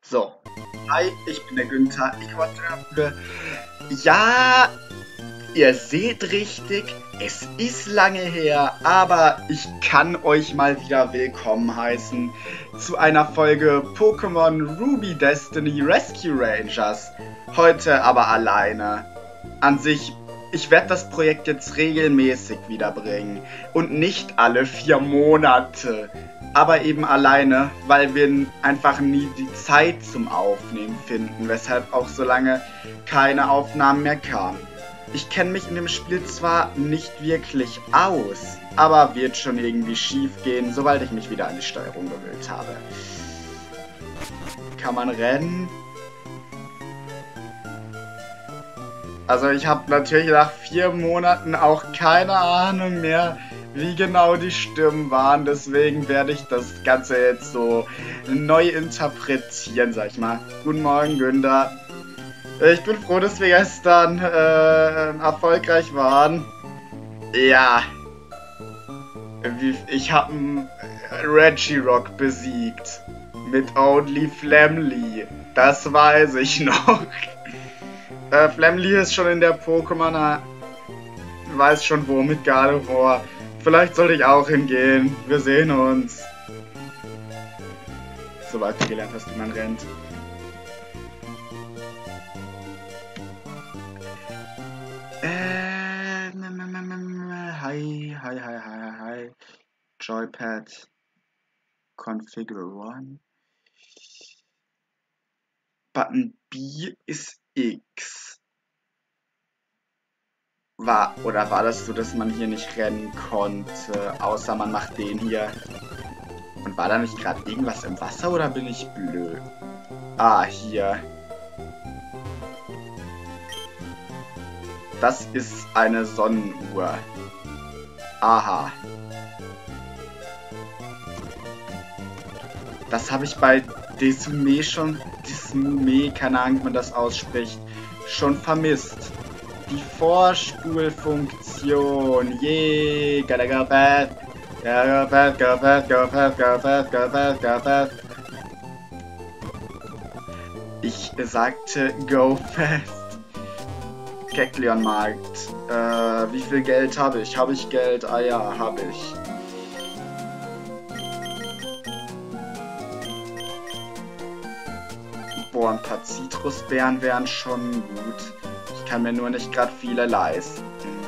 So. Hi, ich bin der Günther. Ich wollte. Ja, ihr seht richtig, es ist lange her, aber ich kann euch mal wieder willkommen heißen zu einer Folge Pokémon Ruby Destiny Rescue Rangers. Heute aber alleine. An sich, ich werde das Projekt jetzt regelmäßig wiederbringen und nicht alle 4 Monate. Aber eben alleine, weil wir einfach nie die Zeit zum Aufnehmen finden, weshalb auch so lange keine Aufnahmen mehr kamen. Ich kenne mich in dem Spiel zwar nicht wirklich aus, aber wird schon irgendwie schief gehen, sobald ich mich wieder an die Steuerung gewöhnt habe. Kann man rennen? Also ich habe natürlich nach 4 Monaten auch keine Ahnung mehr, wie genau die Stimmen waren. Deswegen werde ich das Ganze jetzt so neu interpretieren, sag ich mal. Guten Morgen, Günther. Ich bin froh, dass wir gestern erfolgreich waren. Ja. Ich habe Regirock besiegt. Mit Only Flamly. Das weiß ich noch. Flamly ist schon in der Pokémon, weiß schon wo mit Gardevoir. Vielleicht sollte ich auch hingehen. Wir sehen uns. Sobald du gelernt hast, wie man rennt. Hi. Joypad. Configure 1. Button B ist X. Oder war das so, dass man hier nicht rennen konnte, außer man macht den hier? Und war da nicht gerade irgendwas im Wasser oder bin ich blöd? Ah, hier. Das ist eine Sonnenuhr. Aha. Das habe ich bei Desume schon, keine Ahnung, wie man das ausspricht, schon vermisst. Die Vorspulfunktion. Yeah, gotta go fast. Gotta go fast. Ich sagte go fast. Kecleon Markt. Wie viel Geld habe ich? Habe ich Geld? Ah ja, habe ich. Boah, ein paar Zitrusbeeren wären schon gut. Ich kann mir nur nicht gerade viele leisten.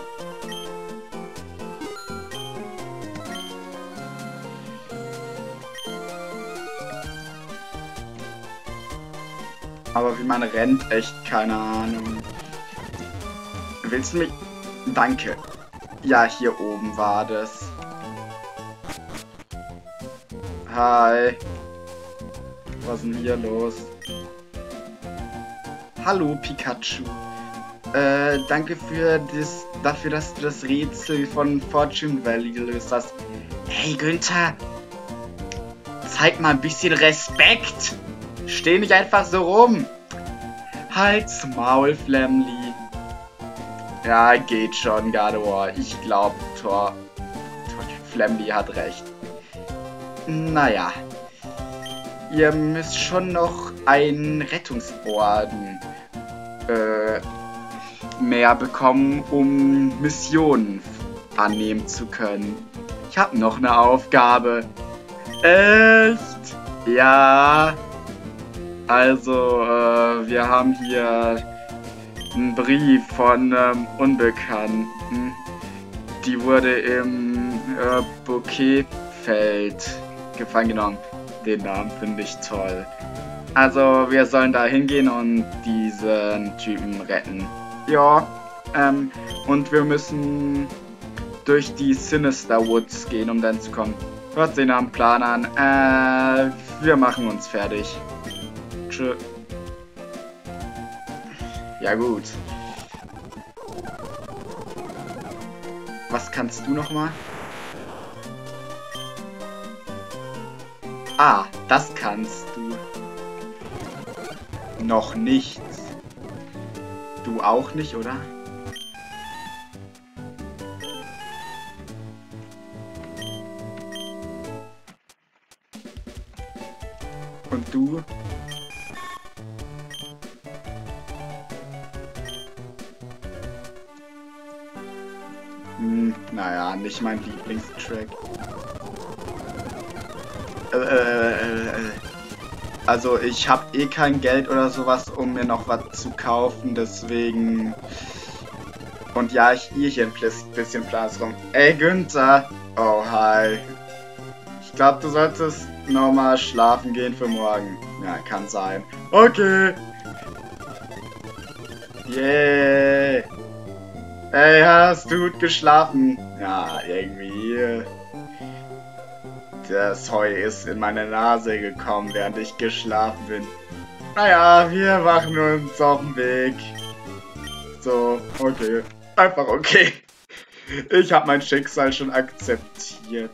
Aber wie man rennt, echt keine Ahnung. Willst du mich... Danke. Ja, hier oben war das. Hi. Was ist denn hier los? Hallo, Pikachu. Danke dafür, dass du das Rätsel von Fortune Valley gelöst hast. Hey, Günther. Zeig mal ein bisschen Respekt. Steh nicht einfach so rum. Halt's Maul, Flamly. Ja, geht schon, Gardevoir. Ich glaube, Flamly hat recht. Naja. Ihr müsst schon noch einen Rettungsorden mehr bekommen, um Missionen annehmen zu können. Ich habe noch eine Aufgabe. Echt? Ja. Also, wir haben hier einen Brief von Unbekannten. Die wurde im Bouquetfeld gefangen genommen. Den Namen finde ich toll. Also, wir sollen da hingehen und diesen Typen retten. Ja, und wir müssen durch die Sinister Woods gehen, um dann zu kommen. Hört sich nach dem Plan an. Wir machen uns fertig. Tschö. Ja, gut. Was kannst du nochmal? Ah, das kannst du. Noch nichts. Du auch nicht, oder? Und du? Naja, nicht mein Lieblingstrack. Also ich habe eh kein Geld oder sowas, um mir noch was zu kaufen, deswegen... Und ja, ich hier ein bisschen Platz rum. Ey, Günther! Oh, hi. Ich glaube, du solltest nochmal schlafen gehen für morgen. Ja, kann sein. Okay. Yeah. Ey, hast du gut geschlafen? Ja, irgendwie. Das Heu ist in meine Nase gekommen, während ich geschlafen bin. Naja, wir machen uns auf den Weg. So, okay. Einfach okay. Ich habe mein Schicksal schon akzeptiert.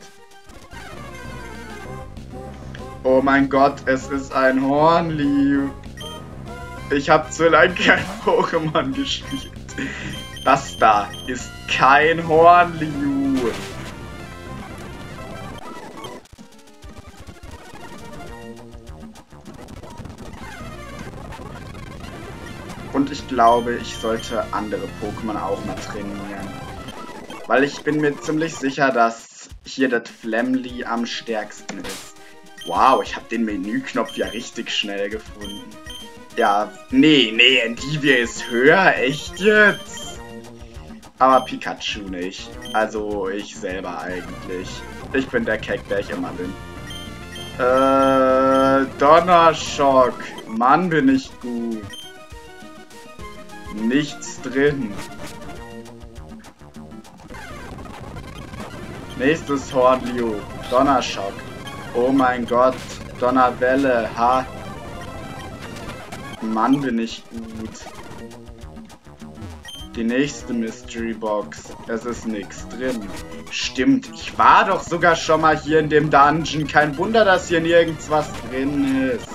Oh mein Gott, es ist ein Hornliu. Ich habe zu lange kein Pokémon gespielt. Das da ist kein Hornliu. Und ich glaube, ich sollte andere Pokémon auch mal trainieren. Weil ich bin mir ziemlich sicher, dass hier das Flamly am stärksten ist. Wow, ich habe den Menüknopf ja richtig schnell gefunden. Ja, nee, Endivia ist höher, echt jetzt? Aber Pikachu nicht. Also ich selber eigentlich. Ich bin der Keck, der ich immer bin. Donnerschock. Mann, bin ich gut. Nichts drin. Nächstes Hornliu. Donnerschock. Oh mein Gott. Donnerwelle. Ha. Mann, bin ich gut. Die nächste Mystery Box. Es ist nichts drin. Stimmt. Ich war doch sogar schon mal hier in dem Dungeon. Kein Wunder, dass hier nirgends was drin ist.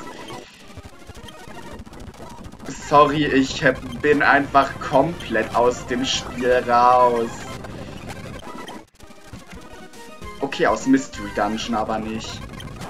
Sorry, ich bin einfach komplett aus dem Spiel raus. Okay, aus Mystery Dungeon aber nicht.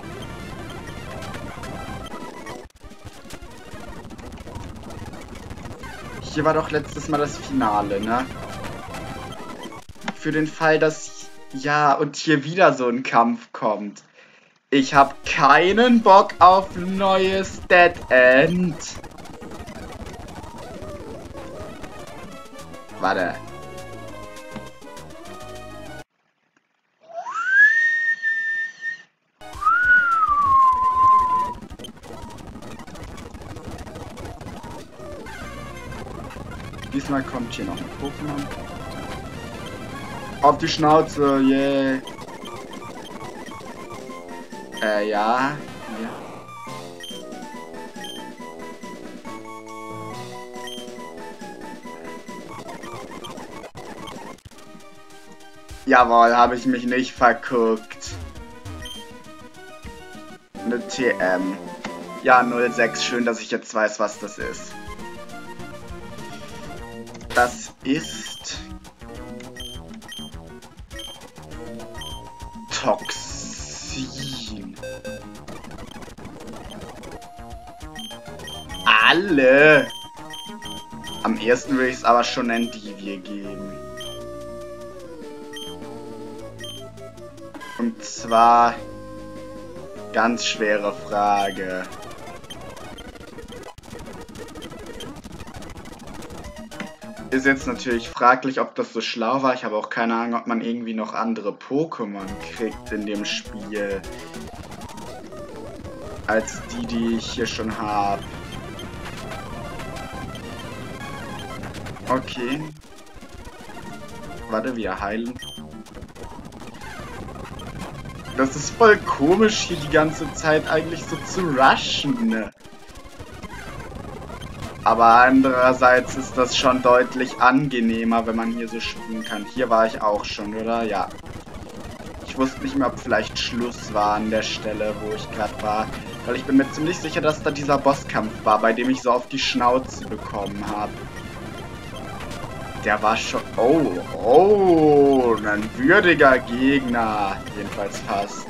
Hier war doch letztes Mal das Finale, ne? Für den Fall, dass... Ja, und hier wieder so ein Kampf kommt. Ich habe keinen Bock auf ein neues Dead End. Warte. Diesmal kommt hier noch ein Pokémon. Auf die Schnauze, yeah. Ja. Jawohl, habe ich mich nicht verguckt. Eine TM. Ja, 06. Schön, dass ich jetzt weiß, was das ist. Das ist... Toxin. Alle! Am ersten würde ich es aber schon Endivia geben. Und zwar... Ganz schwere Frage. Ist jetzt natürlich fraglich, ob das so schlau war. Ich habe auch keine Ahnung, ob man irgendwie noch andere Pokémon kriegt in dem Spiel. Als die ich hier schon habe. Okay. Warte, wir heilen. Das ist voll komisch, hier die ganze Zeit eigentlich so zu rushen, ne? Aber andererseits ist das schon deutlich angenehmer, wenn man hier so springen kann. Hier war ich auch schon, oder? Ja. Ich wusste nicht mehr, ob vielleicht Schluss war an der Stelle, wo ich gerade war. Weil ich bin mir ziemlich sicher, dass da dieser Bosskampf war, bei dem ich so auf die Schnauze bekommen habe. Der war schon... Oh, ein würdiger Gegner. Jedenfalls fast.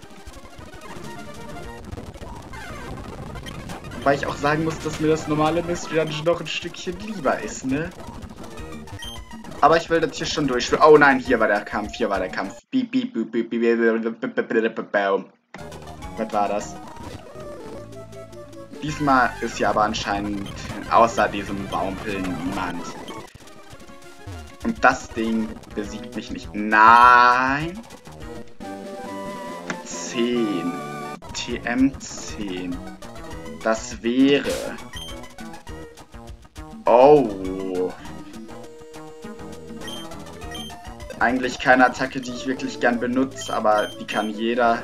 Wobei ich auch sagen muss, dass mir das normale Mystery Dungeon noch ein Stückchen lieber ist, ne? Aber ich will das hier schon durchspielen. Oh nein, hier war der Kampf, hier war der Kampf. Beep, beep, beep, beep, beep, beep. Was war das? Diesmal ist hier aber anscheinend außer diesem Baumpel niemand. Und das Ding besiegt mich nicht. Nein! 10. TM10. Das wäre... Oh. Eigentlich keine Attacke, die ich wirklich gern benutze, aber die kann jeder.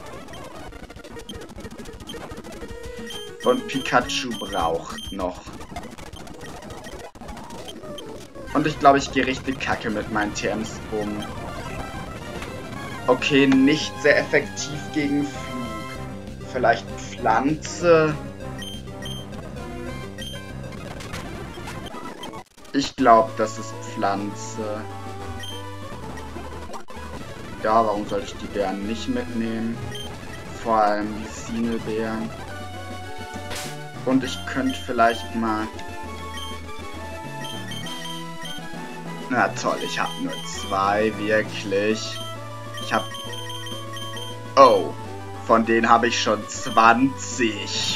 Und Pikachu braucht noch. Und ich glaube, ich gehe richtig kacke mit meinen TMs um. Okay, nicht sehr effektiv gegen Flug. Vielleicht Pflanze. Ich glaube, das ist Pflanze. Ja, warum soll ich die Beeren nicht mitnehmen? Vor allem die Sinelbeeren. Und ich könnte vielleicht mal... Na toll, ich habe nur 2, wirklich. Ich habe... Oh, von denen habe ich schon 20.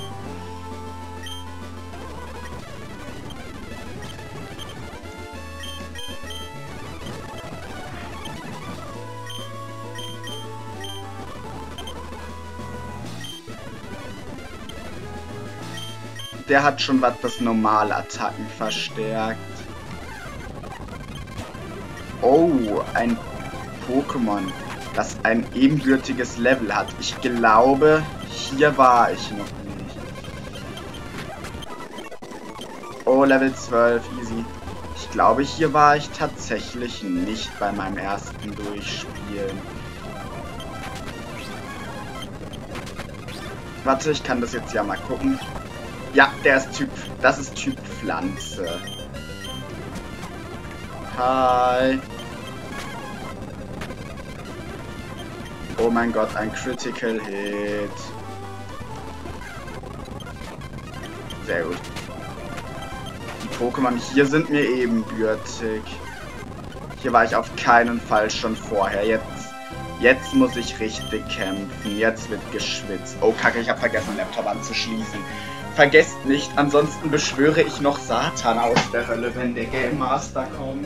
Der hat schon was das normale Attacken verstärkt. Oh, ein Pokémon, das ein ebenbürtiges Level hat. Ich glaube, hier war ich noch nicht. Oh, Level 12, easy. Ich glaube, hier war ich tatsächlich nicht bei meinem ersten Durchspielen. Warte, ich kann das jetzt ja mal gucken. Ja, das ist Typ Pflanze. Hi. Oh mein Gott, ein Critical Hit. Sehr gut. Die Pokémon hier sind mir ebenbürtig. Hier war ich auf keinen Fall schon vorher. Jetzt muss ich richtig kämpfen. Jetzt wird geschwitzt. Oh Kacke, ich habe vergessen, den Laptop anzuschließen. Vergesst nicht, ansonsten beschwöre ich noch Satan aus der Hölle, wenn der Game Master kommt.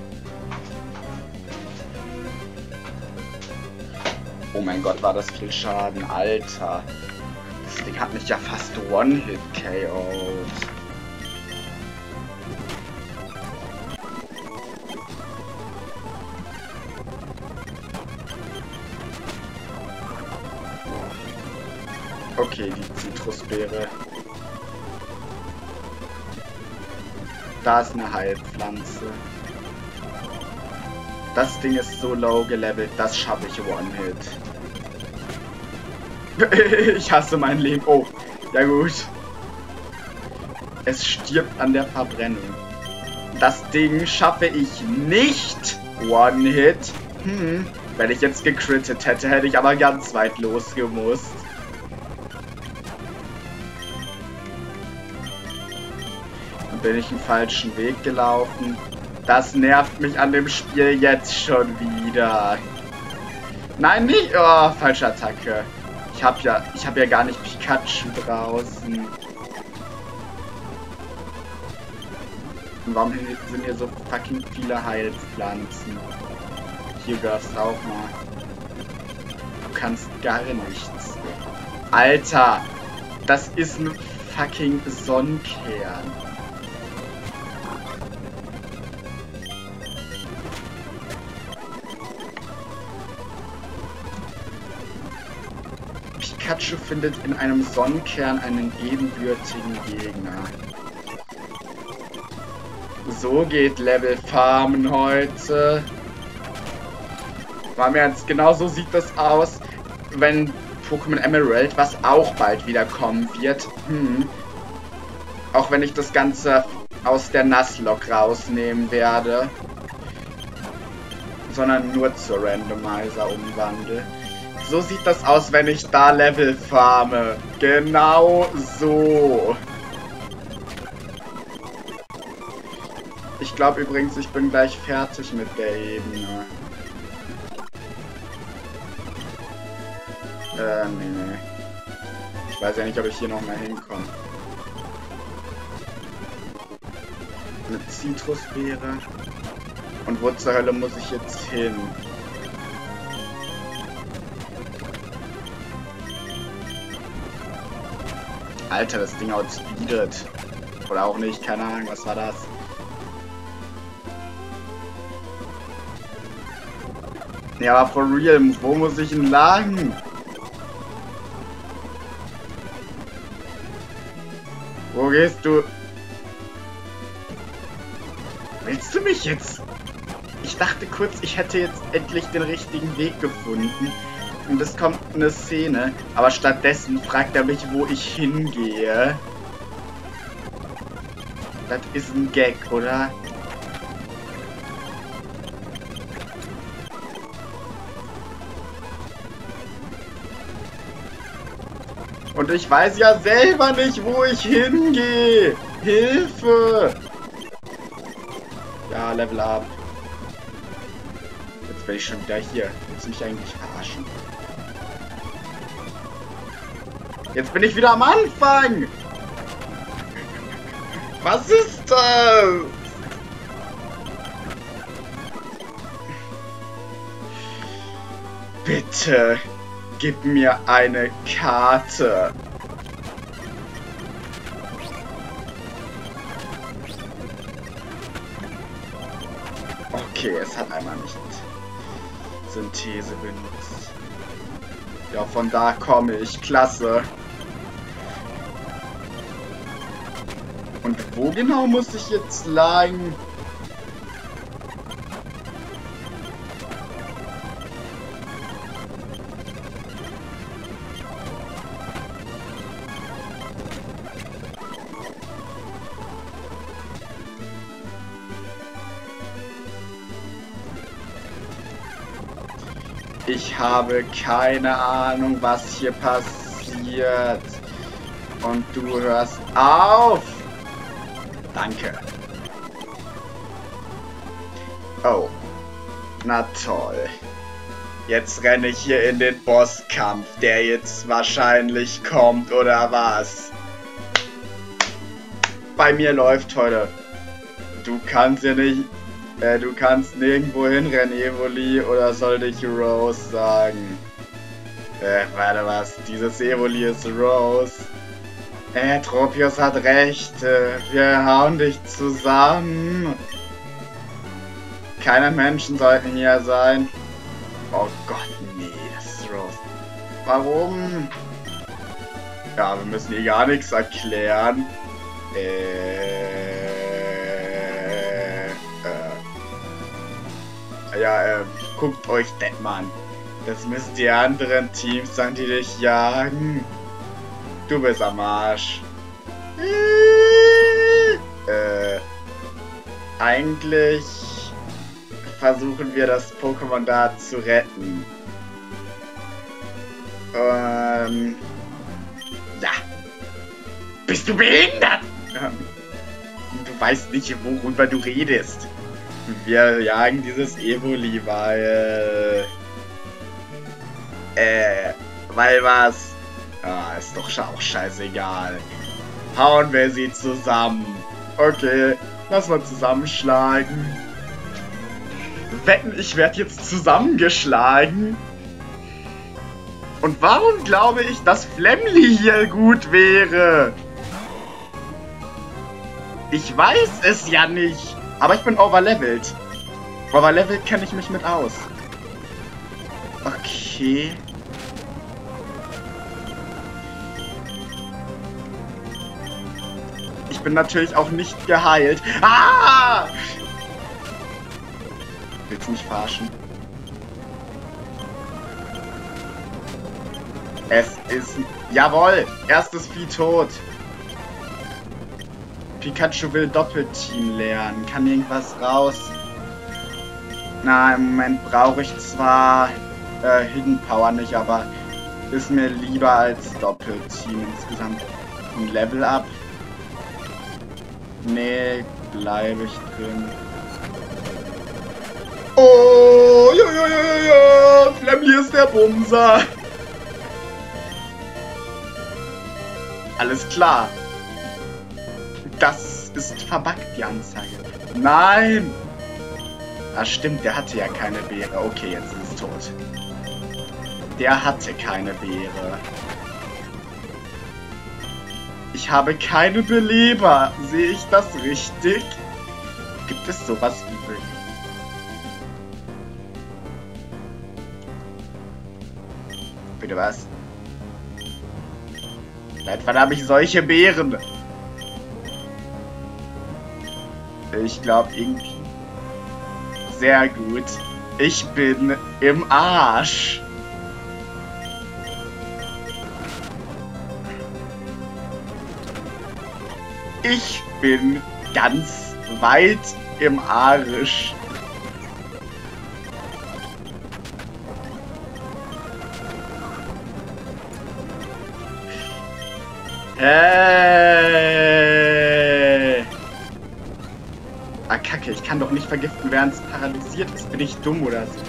Oh mein Gott, war das viel Schaden, Alter. Das Ding hat mich ja fast One-Hit KO'd. Okay, die Zitrusbeere. Da ist eine Heilpflanze. Das Ding ist so low gelevelt, das schaffe ich One-Hit. Ich hasse mein Leben. Oh, ja gut. Es stirbt an der Verbrennung. Das Ding schaffe ich nicht One-Hit. Wenn ich jetzt gecrittet hätte, hätte ich aber ganz weit losgemusst. Bin ich einen falschen Weg gelaufen. Das nervt mich an dem Spiel jetzt schon wieder. Nein, nicht. Oh, falsche Attacke. Ich hab ja gar nicht Pikachu draußen. Und warum sind hier so fucking viele Heilpflanzen? Hier darfst du auch mal. Du kannst gar nichts. Alter, das ist ein fucking Sonnenkern. Pikachu findet in einem Sonnenkern einen ebenbürtigen Gegner. So geht Level Farmen heute. War mir jetzt genau so sieht das aus, wenn Pokémon Emerald, was auch bald wieder kommen wird. Auch wenn ich das Ganze aus der Nuzlocke rausnehmen werde. Sondern nur zur Randomizer umwandle. So sieht das aus, wenn ich da Level farme. Genau so. Ich glaube übrigens, ich bin gleich fertig mit der Ebene. Nee. Ich weiß ja nicht, ob ich hier noch mal hinkomme. Eine Zitrusbeere. Und wo zur Hölle muss ich jetzt hin? Alter, das Ding outspeedet. Oder auch nicht, keine Ahnung, was war das? Ja, aber for real, wo muss ich denn lang? Wo gehst du? Willst du mich jetzt? Ich dachte kurz, ich hätte jetzt endlich den richtigen Weg gefunden. Und es kommt eine Szene, aber stattdessen fragt er mich, wo ich hingehe. Das ist ein Gag, oder? Und ich weiß ja selber nicht, wo ich hingehe. Hilfe! Ja, Level up. Jetzt bin ich schon wieder hier. Willst du mich eigentlich verarschen? Jetzt bin ich wieder am Anfang! Was ist das? Bitte, gib mir eine Karte. Okay, es hat einmal nicht Synthese benutzt. Ja, von da komme ich. Klasse. Und wo genau muss ich jetzt lang? Ich habe keine Ahnung, was hier passiert. Und du hörst auf! Danke. Oh. Na toll. Jetzt renne ich hier in den Bosskampf, der jetzt wahrscheinlich kommt, oder was? Bei mir läuft heute. Du kannst ja nicht... du kannst nirgendwo hinrennen, Evoli, oder sollte ich Rose sagen? Warte, was? Dieses Evoli ist Rose. Tropius hat recht. Wir hauen dich zusammen. Keine Menschen sollten hier sein. Oh Gott, nee, das ist Rose. Warum? Ja, wir müssen hier gar nichts erklären. Ja, guckt euch das mal an. Das müssen die anderen Teams sein, die dich jagen. Du bist am Arsch. Eigentlich versuchen wir das Pokémon da zu retten. Ja. Bist du behindert? Du weißt nicht, worüber du redest. Wir jagen dieses Evoli, weil... weil was? Ah, ist doch auch scheißegal. Hauen wir sie zusammen. Okay, lass mal zusammenschlagen. Wetten, ich werde jetzt zusammengeschlagen? Und warum glaube ich, dass Flamly hier gut wäre? Ich weiß es ja nicht. Aber ich bin overlevelt. Overlevelt kenne ich mich mit aus. Okay. Ich bin natürlich auch nicht geheilt. Ah! Willst du mich verarschen? Es ist... Jawohl! Erstes Vieh tot. Pikachu will Doppelteam lernen. Kann irgendwas raus? Na, im Moment brauche ich zwar Hidden Power nicht, aber ist mir lieber als Doppelteam insgesamt. Ein Level Up? Nee, bleibe ich drin. Oh, ja. Flamly ist der Bumser. Alles klar. Das ist verbuggt, die Anzeige. Nein! Ah, stimmt, der hatte ja keine Beere. Okay, jetzt ist es tot. Der hatte keine Beere. Ich habe keine Beleber. Sehe ich das richtig? Gibt es sowas wie Beleber? Bitte was? Seit wann habe ich solche Beeren? Ich glaube irgendwie. Sehr gut. Ich bin im Arsch. Ich bin ganz weit im Arsch. Ah, Kacke, ich kann doch nicht vergiften, während es paralysiert ist. Bin ich dumm oder so?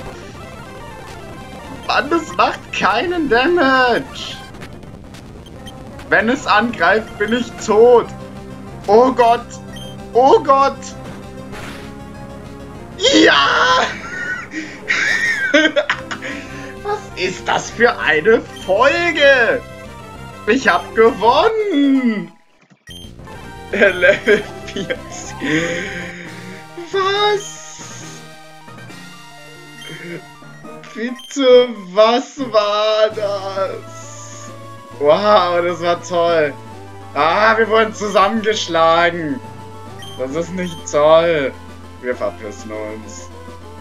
Mann, das macht keinen Damage. Wenn es angreift, bin ich tot. Oh Gott. Oh Gott. Ja! Was ist das für eine Folge? Ich hab gewonnen! Level 4. Was? Bitte, was war das? Wow, das war toll. Ah, wir wurden zusammengeschlagen. Das ist nicht toll. Wir verpissen uns.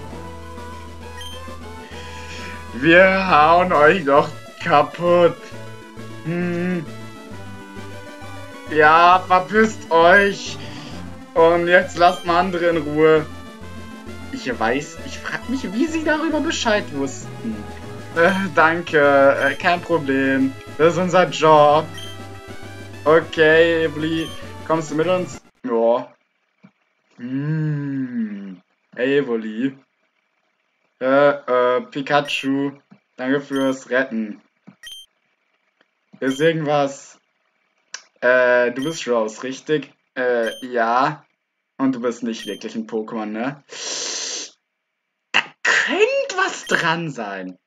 Wir hauen euch doch kaputt. Ja, verpisst euch. Und jetzt lasst mal andere in Ruhe. Ich frag mich, wie sie darüber Bescheid wussten. Danke, kein Problem. Das ist unser Job. Okay, Evoli, kommst du mit uns? Ja. Hey, Evoli. Pikachu, danke fürs Retten. Ist irgendwas? Du bist Rose, richtig? Ja. Und du bist nicht wirklich ein Pokémon, ne? Da könnte was dran sein.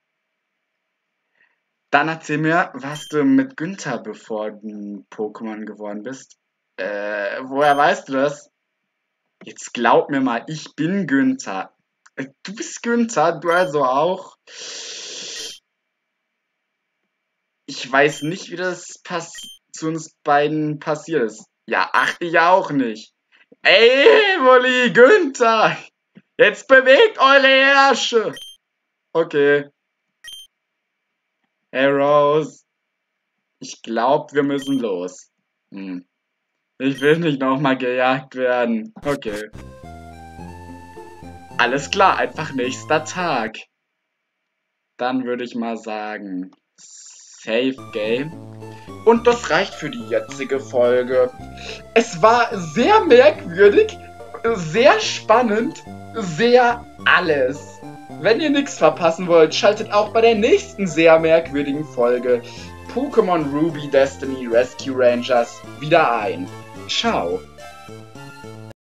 Dann erzähl mir, was du mit Günther, bevor du ein Pokémon geworden bist. Woher weißt du das? Jetzt glaub mir mal, ich bin Günther. Du bist Günther, du also auch. Ich weiß nicht, wie das zu uns beiden passiert ist. Ja, ach, ich auch nicht. Ey, Molly, Günther! Jetzt bewegt eure Ärsche! Okay. Hey, Rose. Ich glaube, wir müssen los. Ich will nicht nochmal gejagt werden. Okay. Alles klar, einfach nächster Tag. Dann würde ich mal sagen, Save Game. Und das reicht für die jetzige Folge. Es war sehr merkwürdig, sehr spannend, sehr alles. Wenn ihr nichts verpassen wollt, schaltet auch bei der nächsten sehr merkwürdigen Folge Pokémon Ruby Destiny Rescue Rangers wieder ein. Ciao.